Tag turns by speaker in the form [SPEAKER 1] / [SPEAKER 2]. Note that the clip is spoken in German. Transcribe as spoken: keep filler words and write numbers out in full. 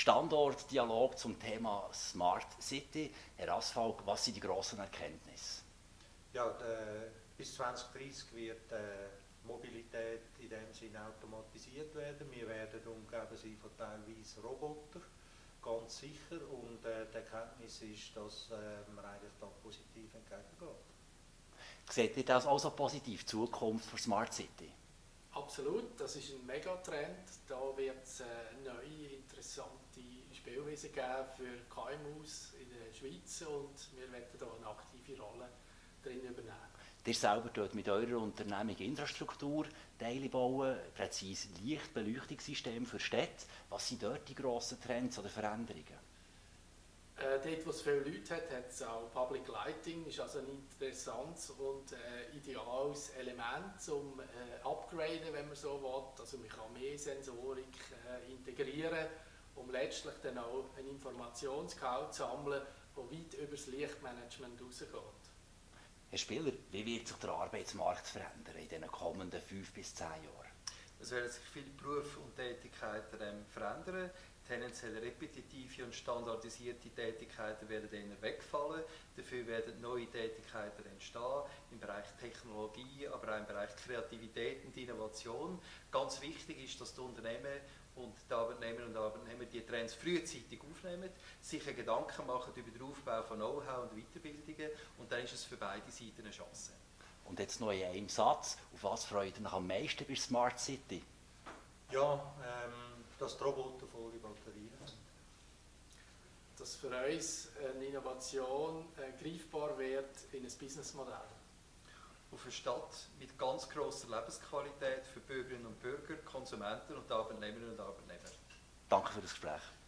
[SPEAKER 1] Standortdialog zum Thema Smart City. Herr Asfalg, was sind die grossen Erkenntnisse?
[SPEAKER 2] Ja, de, bis zwanzig dreißig wird äh, Mobilität in dem Sinne automatisiert werden. Wir werden umgeben sein von teilweise Robotern, ganz sicher. Und äh, die Erkenntnis ist, dass äh, man eigentlich da positiv entgegengeht.
[SPEAKER 1] Seht ihr das also positiv, die Zukunft der Smart City?
[SPEAKER 3] Absolut, das ist ein Megatrend. Da wird es äh, neue, interessante Spielweisen geben für K M Us in der Schweiz und wir werden hier eine aktive Rolle drin übernehmen.
[SPEAKER 1] Ihr selber tut mit eurer Unternehmung Infrastruktur Teile bauen, präzise Lichtbeleuchtungssysteme für Städte. Was sind dort die grossen Trends oder Veränderungen?
[SPEAKER 3] Äh, dort, wo es viele Leute hat, hat es auch Public Lighting, ist also ein interessantes und äh, ideales Element zum äh, Upgraden, wenn man so will. Also man kann mehr Sensorik äh, integrieren, um letztlich dann auch einen Informationsgehalt zu sammeln, der weit über das Lichtmanagement hinausgeht.
[SPEAKER 1] Herr Spiller, wie wird sich der Arbeitsmarkt verändern in den kommenden fünf bis zehn Jahren?
[SPEAKER 4] Es werden sich viele Berufe und Tätigkeiten ähm, verändern. Tendenziell repetitive und standardisierte Tätigkeiten werden eher wegfallen. Dafür werden neue Tätigkeiten entstehen im Bereich Technologie, aber auch im Bereich Kreativität und Innovation. Ganz wichtig ist, dass die Unternehmen und die Arbeitnehmer und Arbeitnehmer die Trends frühzeitig aufnehmen, sich Gedanken machen über den Aufbau von Know-how und Weiterbildungen und dann ist es für beide Seiten eine Chance.
[SPEAKER 1] Und jetzt noch in einem Satz, auf was freut ihr euch am meisten bei Smart City?
[SPEAKER 2] Ja, ähm, dass die Roboter volle Batterien haben.
[SPEAKER 3] Dass für uns eine Innovation äh, greifbar wird in ein Businessmodell.
[SPEAKER 4] Auf eine Stadt mit ganz grosser Lebensqualität für Bürgerinnen und Bürger, Konsumenten und Arbeitnehmerinnen und Arbeitnehmer.
[SPEAKER 1] Danke für das Gespräch.